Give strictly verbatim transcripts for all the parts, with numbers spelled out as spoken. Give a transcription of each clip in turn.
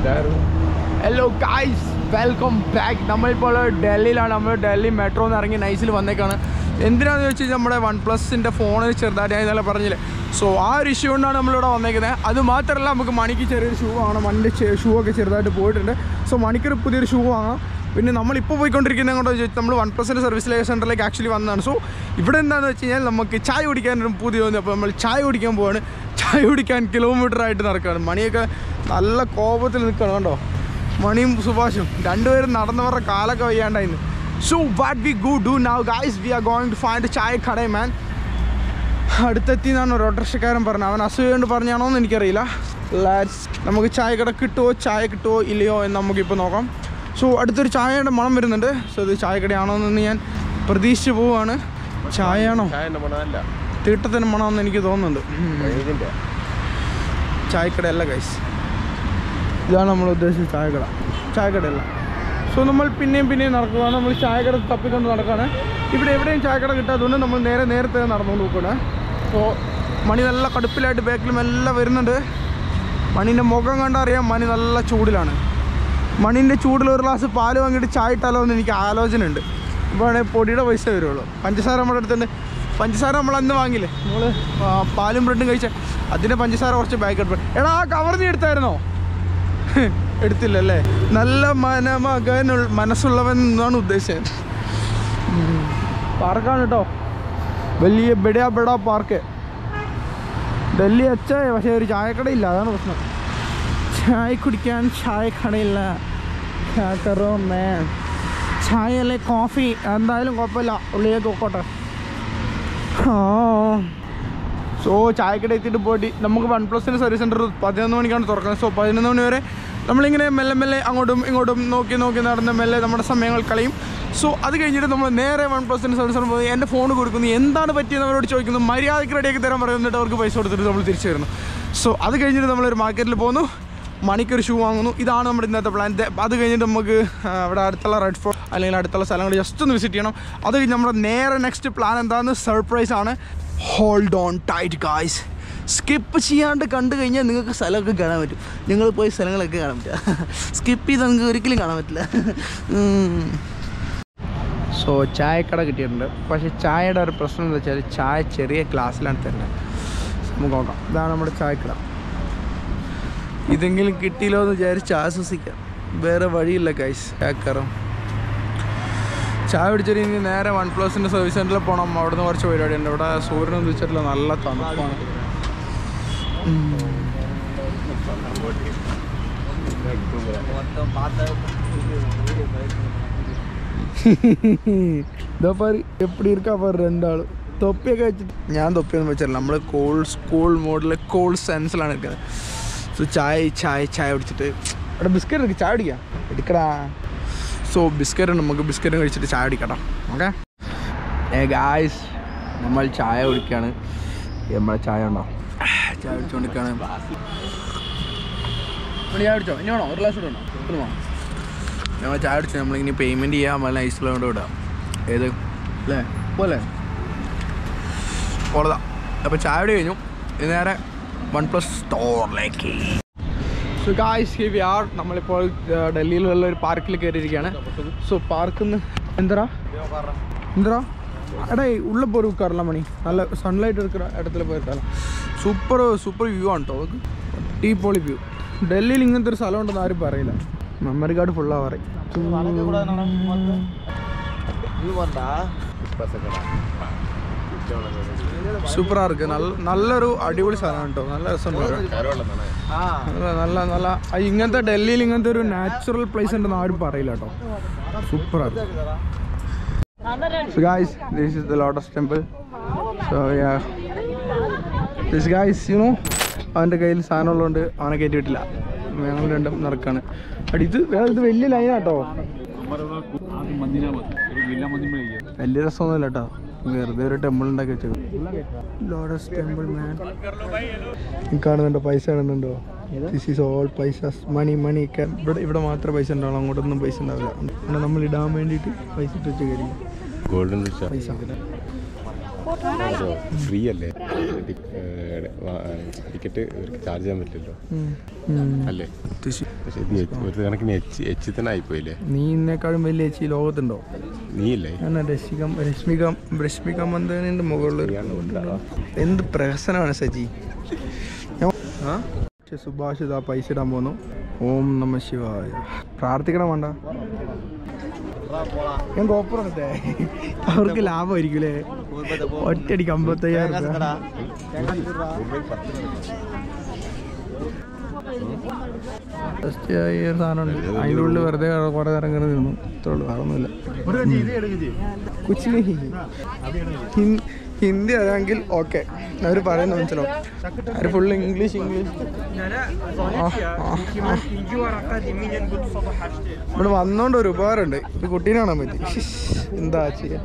Hello guys, welcome back. നമ്മളിപ്പോൾ ഡൽഹിയിലാണ്. നമ്മൾ ഡൽഹി മെട്രോ എന്ന് ഇറങ്ങി നൈസിൽ വന്നേക്കാണ്. എന്തിനാണെന്ന് വെച്ച് കഴിഞ്ഞാൽ നമ്മുടെ വൺ പ്ലസിൻ്റെ ഫോണിൽ ചെറുതായിട്ട് ഞാൻ ഇന്നലെ പറഞ്ഞില്ലേ. സോ ആ ഒരു ഇഷ്യൂ കൊണ്ടാണ് നമ്മളിവിടെ വന്നേക്കുന്നത്. അത് മാത്രമല്ല, നമുക്ക് മണിക്ക് ചെറിയൊരു ഷൂ വാങ്ങണം. മണിൻ്റെ ഷൂ ഒക്കെ ചെറുതായിട്ട് പോയിട്ടുണ്ട്. സോ മണിക്കൊരു പുതിയൊരു ഷൂ വാങ്ങണം. പിന്നെ നമ്മളിപ്പോൾ പോയിക്കൊണ്ടിരിക്കുന്നത് കൊണ്ടെന്ന് ചോദിച്ചാൽ നമ്മൾ വൺ പ്ലസിൻ്റെ സർവീസ് സെൻറ്ററിലേക്ക് ആക്ച്വലി വന്നതാണ്. സോ ഇവിടെ എന്താണെന്ന് വെച്ച് കഴിഞ്ഞാൽ നമുക്ക് ചായ കുടിക്കാനൊരു പുതിയ തോന്നി. അപ്പോൾ നമ്മൾ ചായ കുടിക്കാൻ പോവാണ്. ചായ കുടിക്കാൻ കിലോമീറ്ററായിട്ട് നടക്കുകയാണ്. മണിയൊക്കെ നല്ല കോപത്തിൽ നിൽക്കണം കണ്ടോ. മണിയും സുഭാഷും രണ്ടുപേരും നടന്നവരുടെ കാലൊക്കെ വയ്യാണ്ടായിരുന്നു. So what we go do now guys, we are going to find chaya kada മാൻ. അടുത്തെത്തി എന്നാണ് ഒരു ഓട്ടോറിക്ഷക്കാരൻ പറഞ്ഞത്. അവൻ അസൂയ കൊണ്ട് പറഞ്ഞാണോ എന്ന് എനിക്കറിയില്ല. ലാറ്റ്സ് നമുക്ക് ചായ കട കിട്ടുമോ ചായ കിട്ടുമോ ഇല്ലയോ എന്ന് നമുക്കിപ്പോൾ നോക്കാം. സോ അടുത്തൊരു ചായയുടെ മണം വരുന്നുണ്ട്. സോ ഇത് ചായക്കടയാണോ എന്ന് ഞാൻ പ്രതീക്ഷിച്ച് പോവുകയാണ്. ചായയാണോ? തീട്ടത്തിൻ്റെ മണമെന്ന് എനിക്ക് തോന്നുന്നുണ്ട്. ചായക്കടയല്ല ഗൈസ്, ഇതാണ് നമ്മൾ ഉദ്ദേശിച്ച ചായക്കട. ചായക്കടയല്ല. സോ നമ്മൾ പിന്നെയും പിന്നെയും നടക്കുകയാണ്. നമ്മൾ ചായക്കട തപ്പിക്കൊണ്ട് നടക്കുകയാണ്. ഇവിടെ എവിടെയും ചായക്കട കിട്ടാത്തതുകൊണ്ട് നമ്മൾ നേരെ നേരത്തെ നടന്നുകൊണ്ട് പോവുകയാണ്. സോ മണി നല്ല കടുപ്പിലായിട്ട് ബാക്കിലും എല്ലാം വരുന്നുണ്ട്. മണീൻ്റെ മുഖം കണ്ടറിയാം മണി നല്ല ചൂടിലാണ്. മണീൻ്റെ ചൂടിൽ ഒരു ഗ്ലാസ് പാല് വാങ്ങിയിട്ട് ചായ ഇട്ടാലോ എന്ന് എനിക്ക് ആലോചന ഉണ്ട്. ഇപ്പോൾ ആണെങ്കിൽ പൊടിയുടെ പൈസ വരുള്ളൂ. പഞ്ചസാര നമ്മുടെ അടുത്തുണ്ട്. പഞ്ചസാര നമ്മൾ അന്ന് വാങ്ങിയില്ലേ, നമ്മൾ പാലും ബ്രെഡും കഴിച്ച അതിൻ്റെ പഞ്ചസാര കുറച്ച് ബാക്ക് എടുപ്പ്. എടാ ആ കവർ നീ എടുത്തായിരുന്നോ? എടുത്തില്ലല്ലേ. നല്ല മനമകൻ മനസ്സുള്ളവൻ എന്നാണ് ഉദ്ദേശിച്ചത്. പാർക്കാണ് കേട്ടോ, വലിയ ബെഡാ ബെഡാ പാർക്ക്. ഡൽഹി അച്ചായ, പക്ഷേ ഒരു ചായക്കടയില്ല, അതാണ് പ്രശ്നം. ചായ കുടിക്കാൻ ചായക്കടയില്ല. കറോ മേ ചായ അല്ലേ കോഫി എന്തായാലും കുഴപ്പമില്ല, ഉള്ളിലേക്ക് പോക്കോട്ടെ. ആ സോ ചായക്കട എത്തിയിട്ട് പോയിട്ട് നമുക്ക് വൺ പ്ലസിൻ്റെ സർവീസ് സെൻറ്റർ പതിനൊന്ന് മണിക്കാണ് തുറക്കുന്നത്. സോ പതിനൊന്ന് മണി വരെ നമ്മളിങ്ങനെ മെല്ലെ മെല്ലെ അങ്ങോട്ടും ഇങ്ങോട്ടും നോക്കി നോക്കി നടന്ന് മെല്ലെ നമ്മുടെ സമയങ്ങൾ കളയും. സോ അത് കഴിഞ്ഞിട്ട് നമ്മൾ നേരെ വൺ പ്ലസിൻ്റെ സർവീസ് സെൻറ്റർ പോയി എൻ്റെ ഫോൺ കൊടുക്കുന്നു. എന്താണ് പറ്റിയെന്ന് അവരോട് ചോദിക്കുന്നു. മര്യാദയ്ക്ക് റെഡിയാക്കി തരാൻ പറയുന്നിട്ട് അവർക്ക് പൈസ കൊടുത്തിട്ട് നമ്മൾ തിരിച്ചു വരുന്നു. സോ അത് കഴിഞ്ഞിട്ട് നമ്മളൊരു മാർക്കറ്റിൽ പോകുന്നു, മണിക്കൊരു ഷൂ വാങ്ങുന്നു. ഇതാണ് നമ്മുടെ ഇന്നത്തെ പ്ലാൻ. അത് കഴിഞ്ഞിട്ട് നമുക്ക് അവിടെ അടുത്തുള്ള റെഡ് ഫോർട്ട് അല്ലെങ്കിൽ അടുത്തുള്ള സ്ഥലങ്ങൾ ജസ്റ്റ് ഒന്ന് വിസിറ്റ് ചെയ്യണം. അത് കഴിഞ്ഞ് നമ്മുടെ നേരെ നെക്സ്റ്റ് പ്ലാൻ എന്താണെന്ന് സർപ്രൈസ് ആണ്. Hold on tight guys. Skip ചെയ്യാണ്ട് കണ്ടു കഴിഞ്ഞാൽ നിങ്ങൾക്ക് സ്ഥലമൊക്കെ കാണാൻ പറ്റും. നിങ്ങൾ പോയി സ്ഥലങ്ങളൊക്കെ കാണാൻ പറ്റുക. സ്കിപ്പ് ചെയ്ത് നിങ്ങൾക്ക് ഒരിക്കലും കാണാൻ പറ്റില്ല. സോ ചായക്കട കിട്ടിയിട്ടുണ്ട്. പക്ഷേ ചായയുടെ ഒരു പ്രശ്നം എന്താ വെച്ചാൽ ചായ ചെറിയ ഗ്ലാസ്സിലാണ് തരുന്നത്. നമുക്ക് നോക്കാം. ഇതാണ് നമ്മുടെ ചായക്കട. ഇതെങ്കിലും കിട്ടിയില്ലോ എന്ന് വിചാരിച്ച് ആശ്വസിക്കാം. വേറെ വഴിയില്ല ഗൈസ്. ചായക്കറം ചായ പിടിച്ചിട്ട് ഇനി നേരെ വൺ പ്ലസിൻ്റെ സർവീസ് സെൻറ്ററിൽ പോകണം. അവിടെ നിന്ന് കുറച്ച് പരിപാടിയുണ്ട്. ഇവിടെ സൂര്യനൊന്നും വെച്ചിട്ടില്ല, നല്ല തണുപ്പാണ്. ഇതാ പാര് എപ്പടി ഇരിക്കാ പാரு രണ്ടാളും തൊപ്പിയൊക്കെ വെച്ചിട്ട്. ഞാൻ തൊപ്പിയൊന്നും വെച്ചിട്ടില്ല, നമ്മൾ കോൾ സ്കൂൾ മോഡിൽ കോൾ സെൻസിലാണ് ഇരിക്കുന്നത്. സോ ചായ ചായ ചായ കുടിച്ചിട്ട് അവിടെ ബിസ്ക്കറ്റ് എടുക്കുക, ചായ കുടിക്കാം എടുക്കടാ. സോ ബിസ്ക്കറ്റ് നമുക്ക് ബിസ്ക്കറ്റും കഴിച്ചിട്ട് ചായ കുടിക്കട്ടോ. ഓക്കെ ഗായ്സ്, നമ്മൾ ചായ കുടിക്കുകയാണ്. നമ്മളെ ചായ ഉണ്ടോ? ചായ കുടിച്ചുകൊണ്ടിരിക്കുകയാണ്. ചായ കുടിച്ചോ? ഇനി വേണോ? ഒരു ഗ്ലാസ് കൂടെ ഉണ്ടോ? ഒന്ന് വേണം. ഞങ്ങൾ ചായ കുടിച്ചു. നമ്മളിങ്ങനെ പേയ്മെൻറ്റ് ചെയ്യാൻ നമ്മൾ ഐസിലോട്ട് വിടാം. ഏത് അല്ലേ പോലെ പോളതാ. അപ്പോൾ ചായ കുടി കഴിഞ്ഞു. ഇത് നേരെ വൺ പ്ലസ് സ്റ്റോറിലേക്ക്. So guys, here we are. നമ്മളിപ്പോൾ ഡൽഹിയിലുള്ള ഒരു പാർക്കിൽ കയറിയിരിക്കുകയാണ്. സോ പാർക്കിൽ നിന്ന് എന്തരാ എന്തരാ എടാ ഉള്ളിൽ പോയി ഉൾക്കാറില്ല മണി. നല്ല സൺലൈറ്റ് എടുക്കുന്ന ഇടത്തിൽ പോയിട്ടാണ്. സൂപ്പർ സൂപ്പർ വ്യൂ ആണ് കേട്ടോ. നമുക്ക് അടിപൊളി വ്യൂ. ഡൽഹിയിൽ ഇങ്ങനത്തെ ഒരു സ്ഥലം ഉണ്ടെന്ന് ആരും പറയില്ല. മെമ്മറി കാർഡ് ഫുള്ളാ പറയും. സൂപ്പറാ ഇருக்கு. നല്ല നല്ലൊരു അടിപൊളി സ്ഥലമാണ് കേട്ടോ. നല്ല രസമുണ്ട്. നല്ല നല്ല ഇങ്ങനത്തെ ഡൽഹിയിൽ ഇങ്ങനത്തെ ഒരു നാച്ചുറൽ പ്ലേസ് ഉണ്ടെന്ന് ആരും പറയില്ല കേട്ടോ. സൂപ്പറാണ്. So guys, this is the Lotus Temple. So yeah, this guys, you know, അവൻ്റെ കയ്യിൽ സാധനം ഉള്ളതുകൊണ്ട് അവനെ കയറ്റി വിട്ടില്ല. ഞങ്ങൾ രണ്ടും നടക്കാണ്. അടി ഇത് ഇത് വലിയ ലൈനാട്ടോ. വലിയ രസമൊന്നുമില്ല കേട്ടോ. വെറുതെ ഒരു ടെമ്പിൾ ഉണ്ടാക്കി വെച്ചത്. Lotus temple man. കാണുന്നുണ്ടോ? പൈസ കാണുന്നുണ്ടോ? ദിസ് ഈസ് ഓൾ പൈസ. മണി മണി. ഇവിടെ ഇവിടെ മാത്രമേ പൈസ ഉണ്ടാവുള്ളൂ, അങ്ങോട്ടൊന്നും പൈസ ഉണ്ടാവില്ല. ഇവിടെ നമ്മൾ ഇടാൻ വേണ്ടിയിട്ട് പൈസ ഇട്ട് വെച്ച് കയറി. ഗോൾഡൻ പൈസ ഫ്രീ അല്ലേ? ടിക്കറ്റ് ഇവർക്ക് ചാർജ് ചെയ്യാൻ പറ്റില്ലല്ലോ അല്ലേ? പക്ഷെ ഇത് ഒരു കണക്കിന് എച്ച് എച്ച് തന്നെ ആയിപ്പോയില്ലേ? നീ ഇന്നേക്കാളും വലിയ എച്ച് ലോകത്തുണ്ടോ? നീയല്ലേ? രശ്മിക രശ്മിക രശ്മിക മന്ദാനിന്റെ മുകളിൽ എന്ത് പ്രഹസനമാണ് സജി. സുഭാഷ് ഇതാ പൈസ ഇടാൻ പോന്നു. ഓം നമ ശിവായ. പ്രാർത്ഥിക്കണം വേണ്ട, ഞാൻ കോപ്പറത്തെ അവർക്ക് ലാഭമായിരിക്കും അല്ലേ? ഒറ്റയടിക്ക് അമ്പത്തയ്യായിരം രൂപ. സാധനമുണ്ട്, അതിൻ്റെ ഉള്ളിൽ വെറുതെ കുറെ നേരം കയറി നിന്നു. ഇത്രേ ഉള്ളൂ, വേറൊന്നുമില്ല. കുച്ചിന് ഹിന്ദി അറിയാമെങ്കിൽ ഓക്കെ, അവർ പറയുന്നത് മനസ്സിലാവും. അവർ ഫുള്ള് ഇംഗ്ലീഷ് ഇംഗ്ലീഷ് ഇവിടെ വന്നോണ്ട് ഒരു ഉപകാരമുണ്ട്, ഒരു കുട്ടീനെ കാണാൻ പറ്റി. എന്താ ചെയ്യാ?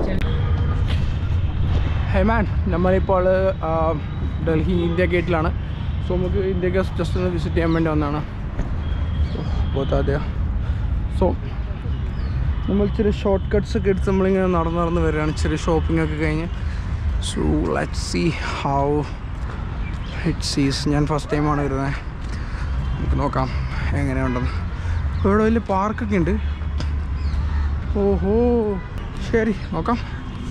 ഹേ മാൻ, നമ്മളിപ്പോൾ ഡൽഹി ഇന്ത്യ ഗേറ്റിലാണ്. സോ നമുക്ക് ഇന്ത്യ ഗേറ്റ് ജസ്റ്റ് ഒന്ന് വിസിറ്റ് ചെയ്യാൻ വേണ്ടി വന്നതാണ്. പോത്താതെയാ. സോ നമ്മൾ ഇച്ചിരി ഷോർട്ട് കട്ട്സ് ഒക്കെ എടുത്ത് നമ്മളിങ്ങനെ നടന്ന് നടന്ന് വരികയാണ്, ഇച്ചിരി ഷോപ്പിംഗ് ഒക്കെ കഴിഞ്ഞ്. So let's see how it sees. ഞാൻ ഫസ്റ്റ് ടൈമാണ് വരുന്നത്, നമുക്ക് നോക്കാം എങ്ങനെയുണ്ടെന്ന്. ഇവിടെ വലിയ പാർക്കൊക്കെ ഉണ്ട്. ഓഹോ, ശരി നോക്കാം.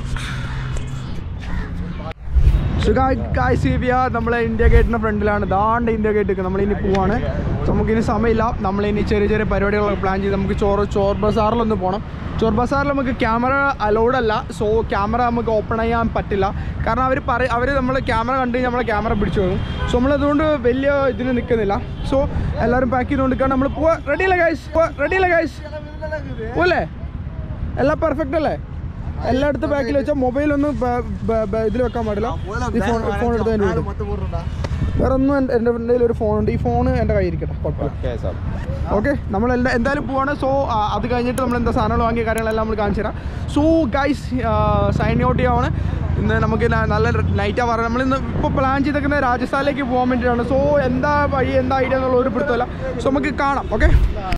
നമ്മളെ ഇന്ത്യ ഗേറ്റിൻ്റെ ഫ്രണ്ടിലാണ്. ദാണ്ട് ഇന്ത്യ ഗേറ്റ്. നമ്മളിനി പോവാണ്. നമുക്കിനി സമയമില്ല. നമ്മളിനി ചെറിയ ചെറിയ പരിപാടികളൊക്കെ പ്ലാൻ ചെയ്ത് നമുക്ക് ചോറ് ചോർ ബസാറിലൊന്ന് പോകണം. ചോർ ബസാറിൽ നമുക്ക് ക്യാമറ അലൗഡ് അല്ല. സോ ക്യാമറ നമുക്ക് ഓപ്പൺ ചെയ്യാൻ പറ്റില്ല. കാരണം അവർ പറ അവർ നമ്മൾ ക്യാമറ കണ്ടു കഴിഞ്ഞാൽ നമ്മളെ ക്യാമറ പിടിച്ചു പോകും. സോ നമ്മളതുകൊണ്ട് വലിയ ഇതിന് നിൽക്കുന്നില്ല. സോ എല്ലാവരും പാക്ക് ചെയ്ത് കൊണ്ടിരിക്കുകയാണ്. നമ്മൾ പോവാ. റെഡിയല്ലേ ഗൈസ്? റെഡിയല്ലേ ഗൈസ്? പോലേ? എല്ലാം പെർഫെക്റ്റ് അല്ലേ? എല്ലായിടത്തും ബാക്കിൽ വെച്ചാൽ മൊബൈലൊന്നും ഇതിൽ വെക്കാൻ പാടില്ല. ഈ ഫോൺ ഫോൺ എടുത്ത് തന്നെ വിടും. വേറെ ഒന്നും എൻ്റെ കയ്യിൽ ഒരു ഫോണുണ്ട്. ഈ ഫോൺ എൻ്റെ കയ്യിൽ ഇരിക്കട്ടെ, കുഴപ്പമില്ല. ഓക്കെ, നമ്മൾ എല്ലാ എന്തായാലും പോവാണ്. സോ അത് കഴിഞ്ഞിട്ട് നമ്മൾ എന്താ സാധനങ്ങൾ വാങ്ങിയ കാര്യങ്ങളെല്ലാം നമ്മൾ കാണിച്ചു തരാം. സോ ഗൈസ്, സൈൻ ഔട്ട് ചെയ്യാവാണ്. ഇന്ന് നമുക്ക് നല്ല നൈറ്റാണ് പറയുന്നത്. നമ്മളിന്ന് ഇപ്പോൾ പ്ലാൻ ചെയ്തേക്കുന്നത് രാജസ്ഥാനിലേക്ക് പോകാൻ വേണ്ടിയിട്ടാണ്. സോ എന്താ വഴി എന്താ ഐഡിയ എന്നുള്ള ഒരു പിടുത്തമില്ല. സോ നമുക്ക് കാണാം. ഓക്കെ.